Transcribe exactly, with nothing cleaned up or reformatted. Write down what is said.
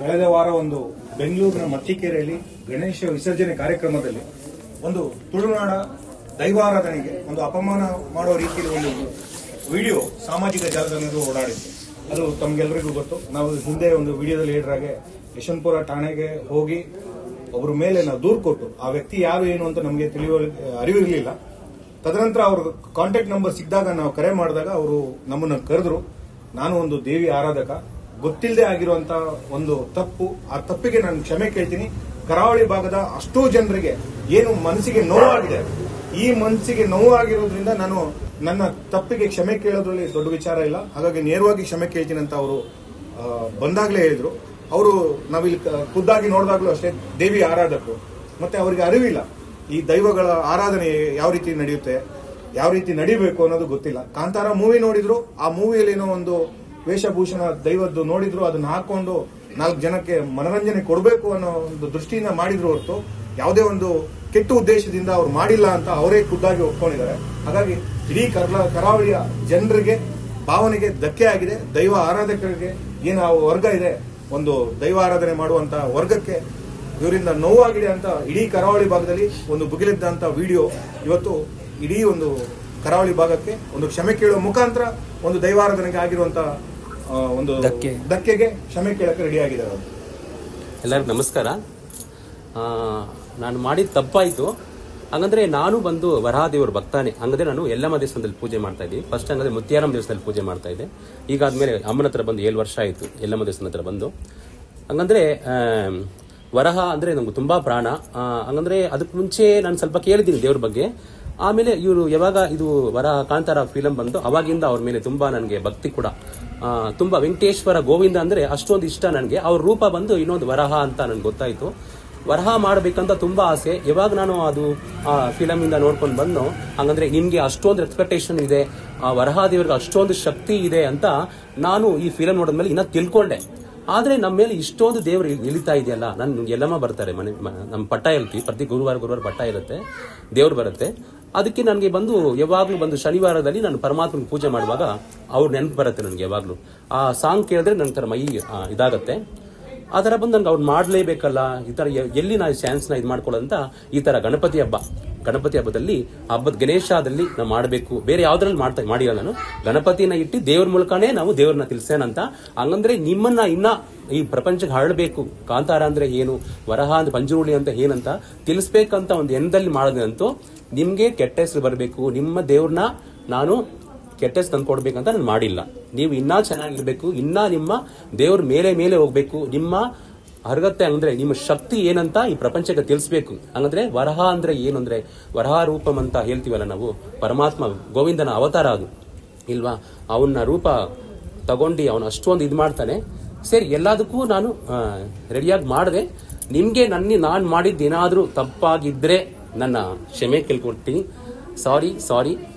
ಕಳೆದ ವಾರ ಒಂದು ಬೆಂಗಳೂರಿನ ಮತ್ತಿಕೆರೆಯಲ್ಲಿ ಗಣೇಶ ವಿಸರ್ಜನೆ ಕಾರ್ಯಕ್ರಮದಲ್ಲಿ ಒಂದು ತುಳುನಾಡ ದೈವಾರಾಧನೆಗೆ ಒಂದು ಅಪಮಾನ ಮಾಡೋ ರೀತಿಯಲ್ಲಿ ಒಂದು ವಿಡಿಯೋ ಸಾಮಾಜಿಕ ಜಾಲತಾಣದಲ್ಲಿ ಓಡಾಡಿತ್ತು. ಅದು ತಮ್ಗೆಲ್ಲರಿಗೂ ಗೊತ್ತು. ನಾವು ಹಿಂದೆ ಒಂದು ವಿಡಿಯೋದಲ್ಲಿ ಹೇಳಿದಾಗೆ ಯಶವಂತಪುರ ಠಾಣೆಗೆ ಹೋಗಿ ಒಬ್ಬರ ಮೇಲೆ ನಾವು ದೂರು ಕೊಟ್ಟು ಆ ವ್ಯಕ್ತಿ ಯಾರು ಏನು ಅಂತ ನಮಗೆ ತಿಳಿಯುವ ಅರಿವಿರಲಿಲ್ಲ. ತದನಂತರ ಅವ್ರ ಕಾಂಟ್ಯಾಕ್ಟ್ ನಂಬರ್ ಸಿಕ್ಕಿದಾಗ ನಾವು ಕರೆ ಮಾಡಿದಾಗ ಅವರು ನಮ್ಮನ್ನು ಕರೆದ್ರು. ನಾನು ಒಂದು ದೇವಿ ಆರಾಧಕ, ಗೊತ್ತಿಲ್ಲದೆ ಆಗಿರುವಂತ ಒಂದು ತಪ್ಪು, ಆ ತಪ್ಪಿಗೆ ನಾನು ಕ್ಷಮೆ ಕೇಳ್ತೀನಿ. ಕರಾವಳಿ ಭಾಗದ ಅಷ್ಟೋ ಜನರಿಗೆ ಏನು ಮನಸ್ಸಿಗೆ ನೋವಾಗಿದೆ, ಈ ಮನಸ್ಸಿಗೆ ನೋವಾಗಿರೋದ್ರಿಂದ ನಾನು ನನ್ನ ತಪ್ಪಿಗೆ ಕ್ಷಮೆ ಕೇಳೋದ್ರಲ್ಲಿ ದೊಡ್ಡ ವಿಚಾರ ಇಲ್ಲ, ಹಾಗಾಗಿ ನೇರವಾಗಿ ಕ್ಷಮೆ ಕೇಳ್ತೀನಿ ಅಂತ ಅವರು ಬಂದಾಗಲೇ ಹೇಳಿದ್ರು. ಅವರು ನಾವಿಲ್ಲಿ ಖುದ್ದಾಗಿ ನೋಡಿದಾಗ್ಲೂ ಅಷ್ಟೇ ದೇವಿ ಆರಾಧಕರು, ಮತ್ತೆ ಅವರಿಗೆ ಅರಿವಿಲ್ಲ ಈ ದೈವಗಳ ಆರಾಧನೆ ಯಾವ ರೀತಿ ನಡೆಯುತ್ತೆ, ಯಾವ ರೀತಿ ನಡಿಬೇಕು ಅನ್ನೋದು ಗೊತ್ತಿಲ್ಲ. ಕಾಂತಾರ ಮೂವಿ ನೋಡಿದ್ರು, ಆ ಮೂವಿಯಲ್ಲಿ ಏನೋ ಒಂದು ವೇಷಭೂಷಣ ದೈವದ್ದು ನೋಡಿದ್ರು, ಅದನ್ನ ಹಾಕೊಂಡು ನಾಲ್ಕು ಜನಕ್ಕೆ ಮನರಂಜನೆ ಕೊಡಬೇಕು ಅನ್ನೋ ಒಂದು ದೃಷ್ಟಿಯಿಂದ ಮಾಡಿದ್ರು ಹೊರತು ಯಾವುದೇ ಒಂದು ಕೆಟ್ಟ ಉದ್ದೇಶದಿಂದ ಅವ್ರು ಮಾಡಿಲ್ಲ ಅಂತ ಅವರೇ ಖುದ್ದಾಗಿ ಒಪ್ಕೊಂಡಿದ್ದಾರೆ. ಹಾಗಾಗಿ ಇಡೀ ಕರ್ಲ ಕರಾವಳಿಯ ಜನರಿಗೆ ಭಾವನೆಗೆ ಧಕ್ಕೆ ಆಗಿದೆ. ದೈವ ಆರಾಧಕರಿಗೆ ಏನು ಆ ವರ್ಗ ಇದೆ, ಒಂದು ದೈವ ಆರಾಧನೆ ಮಾಡುವಂತ ವರ್ಗಕ್ಕೆ ಇವರಿಂದ ನೋವಾಗಿದೆ ಅಂತ ಇಡೀ ಕರಾವಳಿ ಭಾಗದಲ್ಲಿ ಒಂದು ಭುಗಿಲಿದ್ದಂತ ವಿಡಿಯೋ ಇವತ್ತು ಇಡೀ ಒಂದು ಕರಾವಳಿ ಭಾಗಕ್ಕೆ ಒಂದು ಕ್ಷಮೆ ಕೇಳುವ ಮುಖಾಂತರ ಒಂದು ದೈವಾರಾಧನೆಗೆ ಆಗಿರುವಂತ ಒಂದು ಧಕ್ಕೆಗೆ ಕ್ಷಮೆ ಕೇಳಕ್ಕೆ ರೆಡಿ ಆಗಿದ್ದಾರೆ. ಎಲ್ಲರಿಗೂ ನಮಸ್ಕಾರ. ನಾನು ಮಾಡಿದ ತಪ್ಪಾಯ್ತು. ಹಂಗಂದ್ರೆ ನಾನು ಬಂದು ವರಹಾದೇವ್ರ ಭಕ್ತಾನೆ. ಹಂಗಂದ್ರೆ ನಾನು ಯಲ್ಲಮ್ಮ ದೇವಸ್ಥಾನದಲ್ಲಿ ಪೂಜೆ ಮಾಡ್ತಾ ಇದ್ದೆ. ಫಸ್ಟ್ ಹಂಗಂದ್ರೆ ಮುತ್ಯಾರಮ್ಮ ದೇವಸ್ಥಾನದಲ್ಲಿ ಪೂಜೆ ಮಾಡ್ತಾ ಇದ್ದೆ. ಈಗ ಆದ್ಮೇಲೆ ಅಮ್ಮನ ಹತ್ರ ಬಂದು ಏಳು ವರ್ಷ ಆಯ್ತು ಯಲ್ಲಮ್ಮ ದೇವಸ್ಥಾನ ಹತ್ರ ಬಂದು. ಹಂಗಂದ್ರೆ ವರಹ ಅಂದ್ರೆ ನಮ್ಗೆ ತುಂಬಾ ಪ್ರಾಣ. ಹಂಗಂದ್ರೆ ಅದಕ್ಕೆ ಮುಂಚೆ ನಾನು ಸ್ವಲ್ಪ ಕೇಳಿದ್ದೀನಿ ದೇವ್ರ ಬಗ್ಗೆ. ಆಮೇಲೆ ಇವರು ಯಾವಾಗ ಇದು ವರಹ ಕಾಂತಾರ ಫಿಲಂ ಬಂದು ಅವಾಗಿಂದ ಅವ್ರ ಮೇಲೆ ತುಂಬಾ ನನಗೆ ಭಕ್ತಿ ಕೂಡ. ತುಂಬಾ ವೆಂಕಟೇಶ್ವರ ಗೋವಿಂದ ಅಂದ್ರೆ ಅಷ್ಟೊಂದು ಇಷ್ಟ ನನಗೆ. ಅವ್ರ ರೂಪ ಬಂದು ಇನ್ನೊಂದು ವರಹ ಅಂತ ನನ್ಗೆ ಗೊತ್ತಾಯ್ತು. ವರಹ ಮಾಡಬೇಕಂತ ತುಂಬಾ ಆಸೆ. ಯಾವಾಗ ನಾನು ಅದು ಆ ಫಿಲಂ ಇಂದ ನೋಡ್ಕೊಂಡು ಬಂದು, ಹಂಗಂದ್ರೆ ನಿಮ್ಗೆ ಅಷ್ಟೊಂದು ಎಕ್ಸ್ಪೆಕ್ಟೇಷನ್ ಇದೆ, ಆ ವರಹಾದೇವ್ರಿಗೆ ಅಷ್ಟೊಂದು ಶಕ್ತಿ ಇದೆ ಅಂತ ನಾನು ಈ ಫಿಲಂ ನೋಡಿದ್ಮೇಲೆ ಇನ್ನ ತಿಳ್ಕೊಂಡೆ. ಆದ್ರೆ ನಮ್ಮ ಮೇಲೆ ಇಷ್ಟೊಂದು ದೇವ್ರು ಇಳಿತಾ ಇದೆಯಲ್ಲ. ನನ್ ಎಲ್ಲಮ್ಮ ಬರ್ತಾರೆ ಮನೆ, ನಮ್ಮ ಪಟ್ಟ ಹೇಳ್ತೀವಿ, ಪ್ರತಿ ಗುರುವಾರ ಗುರುವಾರ ಪಟ್ಟ ಇರುತ್ತೆ, ದೇವ್ರು ಬರುತ್ತೆ. ಅದಕ್ಕೆ ನನಗೆ ಬಂದು ಯಾವಾಗ್ಲೂ ಬಂದು ಶನಿವಾರದಲ್ಲಿ ನಾನು ಪರಮಾತ್ಮನ ಪೂಜೆ ಮಾಡುವಾಗ ಅವ್ರು ನೆನಪು ಬರುತ್ತೆ ನನಗೆ. ಯಾವಾಗ್ಲೂ ಆ ಸಾಂಗ್ ಕೇಳಿದ್ರೆ ನನ್ನ ತರ ಮೈ ಇದಾಗತ್ತೆ. ಆ ತರ ಬಂದು ನನ್ಗೆ ಅವ್ರು ಮಾಡ್ಲೇಬೇಕಲ್ಲ, ಈ ತರ ಎಲ್ಲಿ ನಾವು ಚಾನ್ಸ್ ನ ಇದು ಮಾಡ್ಕೊಳ್ಳೋದಂತ ಈ ತರ ಗಣಪತಿ ಹಬ್ಬ ಗಣಪತಿ ಹಬ್ಬದಲ್ಲಿ ಹಬ್ಬದ ಗಣೇಶದಲ್ಲಿ ನಾವು ಮಾಡಬೇಕು. ಬೇರೆ ಯಾವ್ದ್ರಲ್ಲಿ ಮಾಡ್ತಾ ಮಾಡಿಲ್ಲ ನಾನು. ಗಣಪತಿನ ಇಟ್ಟು ದೇವ್ರ ಮೂಲಕನೇ ನಾವು ದೇವ್ರನ್ನ ತಿಳಿಸೇನಂತ. ಹಂಗಂದ್ರೆ ನಿಮ್ಮನ್ನ ಇನ್ನ ಈ ಪ್ರಪಂಚಕ್ಕೆ ಹರಡಬೇಕು. ಕಾಂತಾರ ಅಂದ್ರೆ ಏನು, ವರಹ ಅಂದ್ರೆ ಪಂಜುರುಳಿ ಅಂತ ಏನಂತ ತಿಳಿಸ್ಬೇಕಂತ ಒಂದು ಎಣ್ಣದಲ್ಲಿ ಮಾಡೋದಂತೂ ನಿಮ್ಗೆ ಕೆಟ್ಟ ಹೆಸರು ಬರಬೇಕು. ನಿಮ್ಮ ದೇವ್ರನ್ನ ನಾನು ಕೆಟ್ಟ ಹೆಸರು ತಂದು ಕೊಡ್ಬೇಕಂತ ನಾನು ಮಾಡಿಲ್ಲ. ನೀವು ಇನ್ನೂ ಚೆನ್ನಾಗಿರ್ಬೇಕು, ಇನ್ನ ನಿಮ್ಮ ದೇವ್ರ ಮೇಲೆ ಮೇಲೆ ಹೋಗ್ಬೇಕು. ನಿಮ್ಮ ಅರ್ಹತೆ ಅಂದ್ರೆ ನಿಮ್ಮ ಶಕ್ತಿ ಏನಂತ ಈ ಪ್ರಪಂಚಕ್ಕೆ ತಿಳಿಸ್ಬೇಕು. ಹಂಗಂದ್ರೆ ವರಹ ಅಂದ್ರೆ ಏನು ಅಂದ್ರೆ ವರಹ ರೂಪಂ ಅಂತ ಹೇಳ್ತೀವಲ್ಲ ನಾವು, ಪರಮಾತ್ಮ ಗೋವಿಂದನ ಅವತಾರ ಅದು ಇಲ್ವಾ. ಅವನ ರೂಪ ತಗೊಂಡು ಅವನು ಅಷ್ಟೊಂದು ಇದು ಮಾಡ್ತಾನೆ. ಸರಿ, ಎಲ್ಲದಕ್ಕೂ ನಾನು ರೆಡಿಯಾಗಿ ಮಾಡಿದೆ. ನಿಮ್ಗೆ ನನ್ನ ನಾನು ಮಾಡಿದ್ದೇನಾದ್ರೂ ತಪ್ಪಾಗಿದ್ರೆ ನನ್ನ ಕ್ಷಮೆ ಕೇಳ್ಕೊಡ್ತೀನಿ. ಸಾರಿ ಸಾರಿ